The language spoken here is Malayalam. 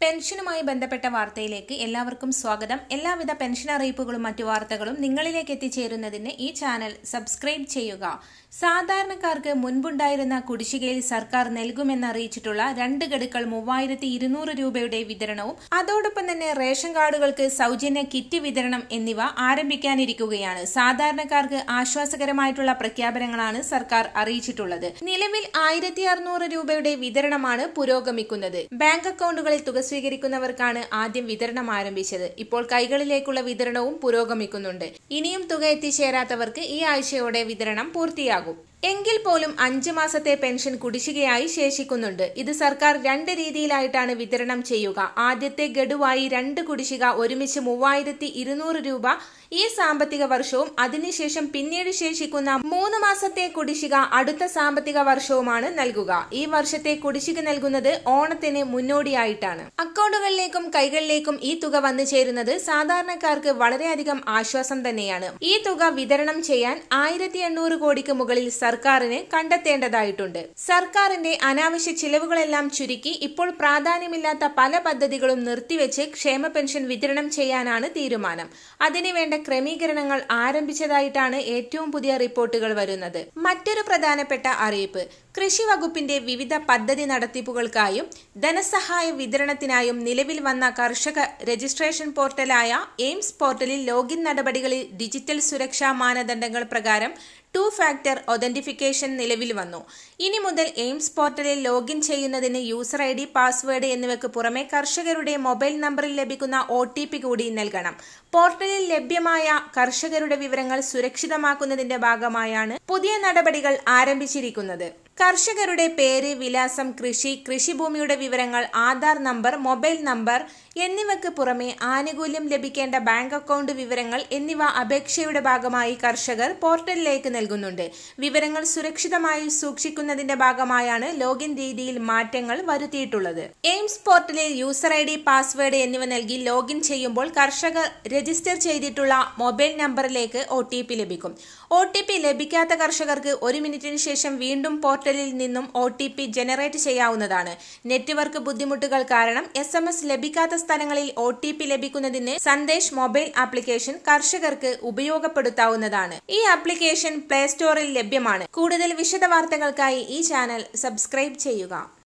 പെൻഷനുമായി ബന്ധപ്പെട്ട വാർത്തയിലേക്ക് എല്ലാവർക്കും സ്വാഗതം. എല്ലാവിധ പെൻഷൻ അറിയിപ്പുകളും മറ്റു വാർത്തകളും നിങ്ങളിലേക്ക് എത്തിച്ചേരുന്നതിന് ഈ ചാനൽ സബ്സ്ക്രൈബ് ചെയ്യുക. സാധാരണക്കാർക്ക് മുൻപുണ്ടായിരുന്ന കുടിശ്ശികയിൽ സർക്കാർ നൽകുമെന്ന് അറിയിച്ചിട്ടുള്ള 2 ഗഡുക്കൾ 3200 രൂപയുടെ വിതരണവും അതോടൊപ്പം തന്നെ റേഷൻ കാർഡുകൾക്ക് സൗജന്യ കിറ്റ് വിതരണം എന്നിവ ആരംഭിക്കാനിരിക്കുകയാണ്. സാധാരണക്കാർക്ക് ആശ്വാസകരമായിട്ടുള്ള പ്രഖ്യാപനങ്ങളാണ് സർക്കാർ അറിയിച്ചിട്ടുള്ളത്. നിലവിൽ 1600 രൂപയുടെ വിതരണമാണ് പുരോഗമിക്കുന്നത്. ബാങ്ക് അക്കൗണ്ടുകളിൽ തുക സ്വീകരിക്കുന്നവർക്കാണ് ആദ്യം വിതരണം ആരംഭിച്ചത്. ഇപ്പോൾ കൈകളിലേക്കുള്ള വിതരണവും പുരോഗമിക്കുന്നുണ്ട്. ഇനിയും തുക എത്തിച്ചേരാത്തവർക്ക് ഈ ആഴ്ചയോടെ വിതരണം പൂർത്തിയാകും. എങ്കിൽ പോലും 5 മാസത്തെ പെൻഷൻ കുടിശ്ശികയായി ശേഷിക്കുന്നുണ്ട്. ഇത് സർക്കാർ 2 രീതിയിലായിട്ടാണ് വിതരണം ചെയ്യുക. ആദ്യത്തെ ഗഡുവായി 2 കുടിശ്ശിക ഒരുമിച്ച് 3200 രൂപ ഈ സാമ്പത്തിക വർഷവും അതിനുശേഷം പിന്നീട് ശേഷിക്കുന്ന 3 മാസത്തെ കുടിശ്ശിക അടുത്ത സാമ്പത്തിക വർഷവുമാണ് നൽകുക. ഈ വർഷത്തെ കുടിശ്ശിക നൽകുന്നത് ഓണത്തിന് മുന്നോടിയായിട്ടാണ്. അക്കൗണ്ടുകളിലേക്കും കൈകളിലേക്കും ഈ തുക വന്നു ചേരുന്നത് സാധാരണക്കാർക്ക് വളരെയധികം ആശ്വാസം തന്നെയാണ്. ഈ തുക വിതരണം ചെയ്യാൻ 1800 കോടിക്ക് മുകളിൽ സർക്കാരിന് കണ്ടെത്തേണ്ടതായിട്ടുണ്ട്. സർക്കാരിന്റെ അനാവശ്യ ചിലവുകളെല്ലാം ചുരുക്കി ഇപ്പോൾ പ്രാധാന്യമില്ലാത്ത പല പദ്ധതികളും നിർത്തിവെച്ച് ക്ഷേമ പെൻഷൻ വിതരണം ചെയ്യാനാണ് തീരുമാനം. അതിനുവേണ്ട ക്രമീകരണങ്ങൾ ആരംഭിച്ചതായിട്ടാണ് ഏറ്റവും പുതിയ റിപ്പോർട്ടുകൾ വരുന്നത്. മറ്റൊരു പ്രധാനപ്പെട്ട അറിയിപ്പ്, കൃഷി വകുപ്പിന്റെ വിവിധ പദ്ധതി നടത്തിപ്പുകൾക്കായും ധനസഹായ വിതരണത്തിനായും നിലവിൽ വന്ന കർഷക രജിസ്ട്രേഷൻ പോർട്ടലായ എയിംസ് പോർട്ടലിൽ ലോഗിൻ നടപടികളിൽ ഡിജിറ്റൽ സുരക്ഷാ മാനദണ്ഡങ്ങൾ പ്രകാരം 2 ഫാക്ടർ ഒതന്റിഫിക്കേഷൻ നിലവിൽ വന്നു. ഇനി മുതൽ എയിംസ് പോർട്ടലിൽ ലോഗിൻ ചെയ്യുന്നതിന് യൂസർ ID, പാസ്വേഡ് എന്നിവയ്ക്ക് പുറമെ കർഷകരുടെ മൊബൈൽ നമ്പറിൽ ലഭിക്കുന്ന OTP കൂടി നൽകണം. പോർട്ടലിൽ ലഭ്യമായ കർഷകരുടെ വിവരങ്ങൾ സുരക്ഷിതമാക്കുന്നതിന്റെ ഭാഗമായാണ് പുതിയ നടപടികൾ ആരംഭിച്ചിരിക്കുന്നത്. കർഷകരുടെ പേര്, വിലാസം, കൃഷിഭൂമിയുടെ വിവരങ്ങൾ, ആധാർ നമ്പർ, മൊബൈൽ നമ്പർ എന്നിവയ്ക്ക് പുറമെ ആനുകൂല്യം ലഭിക്കേണ്ട ബാങ്ക് അക്കൗണ്ട് വിവരങ്ങൾ എന്നിവ അപേക്ഷയുടെ ഭാഗമായി കർഷകർ പോർട്ടലിലേക്ക് നൽകുന്നുണ്ട്. വിവരങ്ങൾ സുരക്ഷിതമായി സൂക്ഷിക്കുന്നതിന്റെ ഭാഗമായാണ് ലോഗിൻ രീതിയിൽ മാറ്റങ്ങൾ വരുത്തിയിട്ടുള്ളത്. എയിംസ് പോർട്ടലിൽ യൂസർ ID, പാസ്വേഡ് എന്നിവ നൽകി ലോഗിൻ ചെയ്യുമ്പോൾ കർഷകർ രജിസ്റ്റർ ചെയ്തിട്ടുള്ള മൊബൈൽ നമ്പറിലേക്ക് OTP ലഭിക്കും. OTP ലഭിക്കാത്ത കർഷകർക്ക് 1 മിനിറ്റിന് ശേഷം വീണ്ടും പോർട്ടലിൽ നിന്നും OTP ജനറേറ്റ് ചെയ്യാവുന്നതാണ്. നെറ്റ്വർക്ക് ബുദ്ധിമുട്ടുകൾ കാരണം SMS ലഭിക്കാത്ത സ്ഥലങ്ങളിൽ OTP ലഭിക്കുന്നതിന് സന്ദേശ് മൊബൈൽ ആപ്ലിക്കേഷൻ കർഷകർക്ക് ഉപയോഗപ്പെടുത്താവുന്നതാണ്. ഈ ആപ്ലിക്കേഷൻ പ്ലേ സ്റ്റോറിൽ ലഭ്യമാണ്. കൂടുതൽ വിശദ വാർത്തകൾക്കായി ഈ ചാനൽ സബ്സ്ക്രൈബ് ചെയ്യുക.